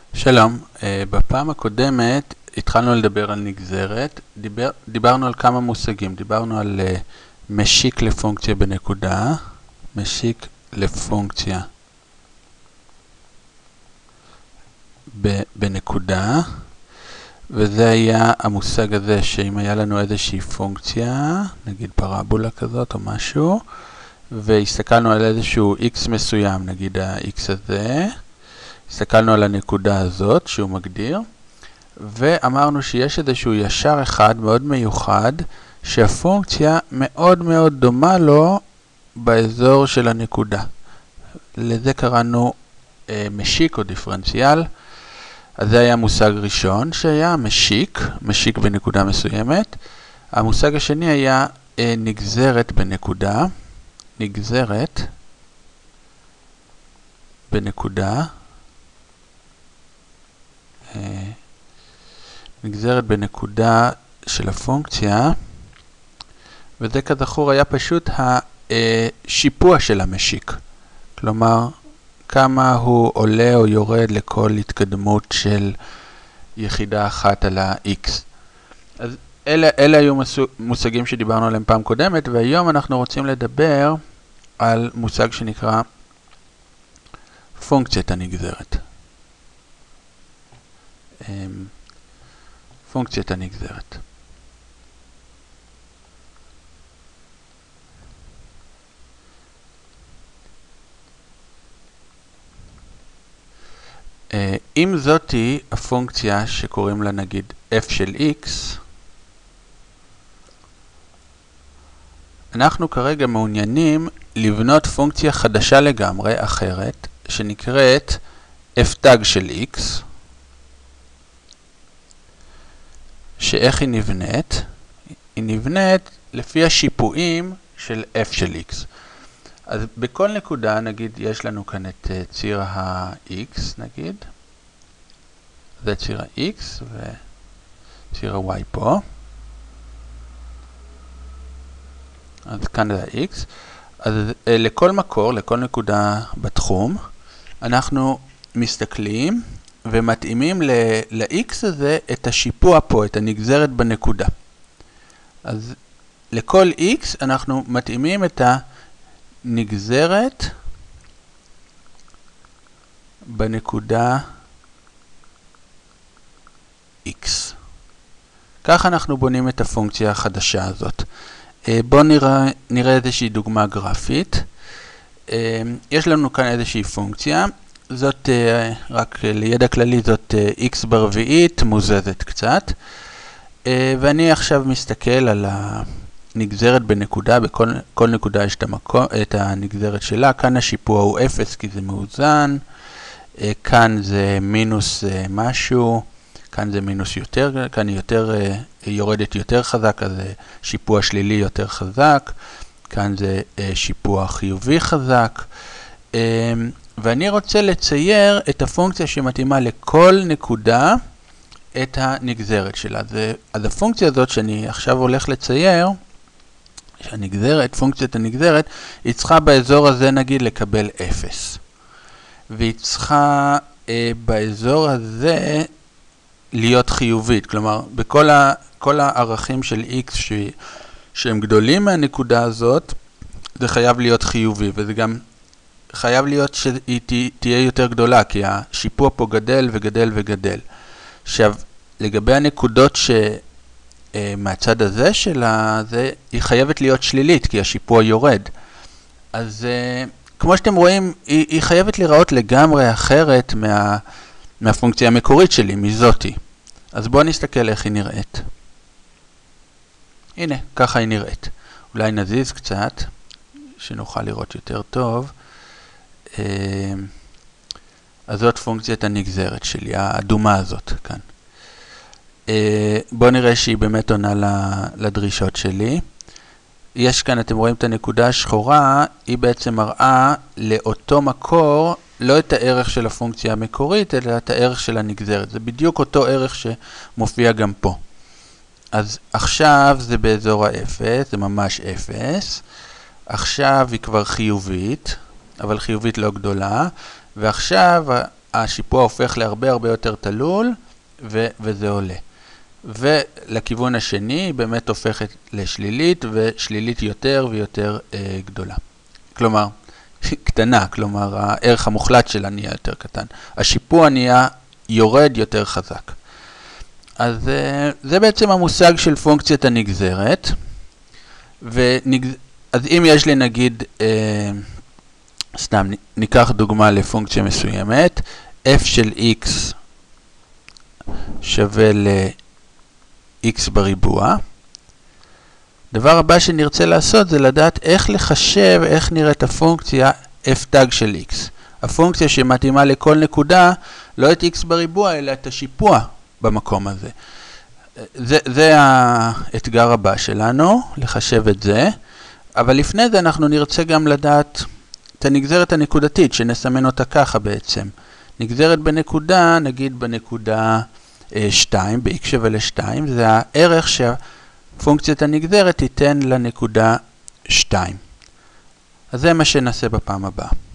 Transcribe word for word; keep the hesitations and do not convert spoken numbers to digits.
שלום, בפעם הקודמת התחלנו לדבר על נגזרת, דיבר, דיברנו על כמה מושגים, דיברנו על משיק לפונקציה בנקודה, משיק לפונקציה בנקודה, וזה היה המושג הזה שאם היה לנו איזושהי פונקציה, נגיד פרבולה כזאת או משהו, והסתכלנו על איזשהו x מסוים, נגיד ה-x הזה, הסתכלנו על הנקודה הזאת שהוא מגדיר, ואמרנו שיש איזשהו ישר אחד מאוד מיוחד, שהפונקציה מאוד מאוד דומה לו באזור של הנקודה. לזה קראנו אה, משיק או דיפרנציאל. אז זה היה מושג ראשון שהיה משיק, משיק בנקודה מסוימת. המושג השני היה אה, נגזרת בנקודה, נגזרת בנקודה. נגזרת בנקודה של הפונקציה, וזה כזכור היה פשוט השיפוע של המשיק. כלומר, כמה הוא עולה או יורד לכל התקדמות של יחידה אחת על ה-x. אז אלה, אלה היו מושגים שדיברנו עליהם פעם קודמת, והיום אנחנו רוצים לדבר על מושג שנקרא פונקציית הנגזרת. פונקציית הנגזרת. אם זאתי הפונקציה שקוראים לה נגיד f של x, אנחנו כרגע מעוניינים לבנות פונקציה חדשה לגמרי, אחרת, שנקראת f tag של x, שאיך היא נבנית? היא נבנית לפי השיפועים של f של x. אז בכל נקודה, נגיד, יש לנו כאן את ציר ה-x, נגיד. זה ציר ה-x וציר ה-y פה. אז כאן זה ה-x. אז לכל מקור, לכל נקודה בתחום, אנחנו מסתכלים ומתאימים ל-x הזה את השיפוע פה, את הנגזרת בנקודה. אז לכל x אנחנו מתאימים את הנגזרת בנקודה x. כך אנחנו בונים את הפונקציה החדשה הזאת. בואו נראה, נראה איזושהי דוגמה גרפית. יש לנו כאן איזושהי פונקציה. זאת, רק לידע כללי, זאת x ברביעית, מוזזת קצת. ואני עכשיו מסתכל על הנגזרת בנקודה, בכל כל נקודה יש את, המקום, את הנגזרת שלה. כאן השיפוע הוא אפס כי זה מאוזן. כאן זה מינוס משהו. כאן זה מינוס יותר, כאן היא יותר, יורדת יותר חזק, אז זה שיפוע שלילי יותר חזק. כאן זה שיפוע חיובי חזק. ואני רוצה לצייר את הפונקציה שמתאימה לכל נקודה את הנגזרת שלה. אז הפונקציה הזאת שאני עכשיו הולך לצייר, שהנגזרת, פונקציית הנגזרת, היא צריכה באזור הזה נגיד לקבל אפס. והיא צריכה אה, באזור הזה להיות חיובית. כלומר, בכל ה, כל הערכים של x ש, שהם גדולים מהנקודה הזאת, זה חייב להיות חיובי, וזה גם חייב להיות שהיא תהיה יותר גדולה, כי השיפוע פה גדל וגדל וגדל. עכשיו, לגבי הנקודות שמהצד הזה שלה, זה, היא חייבת להיות שלילית, כי השיפוע יורד. אז כמו שאתם רואים, היא, היא חייבת להיראות לגמרי אחרת מה, מהפונקציה המקורית שלי, מזאתי. אז בואו נסתכל איך היא נראית. הנה, ככה היא נראית. אולי נזיז קצת, שנוכל לראות יותר טוב. אז זאת פונקציית הנגזרת שלי, האדומה הזאת כאן. בואו נראה שהיא באמת עונה לדרישות שלי. יש כאן, אתם רואים את הנקודה השחורה, היא בעצם מראה לאותו מקור, לא את הערך של הפונקציה המקורית, אלא את הערך של הנגזרת. זה בדיוק אותו ערך שמופיע גם פה. אז עכשיו זה באזור האפס, זה ממש אפס. עכשיו היא כבר חיובית. אבל חיובית לא גדולה, ועכשיו השיפוע הופך להרבה הרבה יותר תלול, ו- וזה עולה. ולכיוון השני היא באמת הופכת לשלילית, ושלילית יותר ויותר אה, גדולה. כלומר, קטנה, כלומר הערך המוחלט שלה נהיה יותר קטן. השיפוע נהיה יורד יותר חזק. אז אה, זה בעצם המושג של פונקציית הנגזרת. ונגז... אז אם יש לי נגיד, אה, סתם ניקח דוגמה לפונקציה מסוימת, f של x שווה ל-x בריבוע. דבר הבא שנרצה לעשות זה לדעת איך לחשב, איך נראית הפונקציה f תג של x. הפונקציה שמתאימה לכל נקודה, לא את x בריבוע, אלא את השיפוע במקום הזה. זה, זה האתגר הבא שלנו, לחשב את זה. אבל לפני זה אנחנו נרצה גם לדעת את הנגזרת הנקודתית, שנסמן אותה ככה בעצם. נגזרת בנקודה, נגיד בנקודה שתיים, ב-x שווה ל-שתיים, זה הערך שהפונקציית הנגזרת תיתן לנקודה שתיים. אז זה מה שנעשה בפעם הבאה.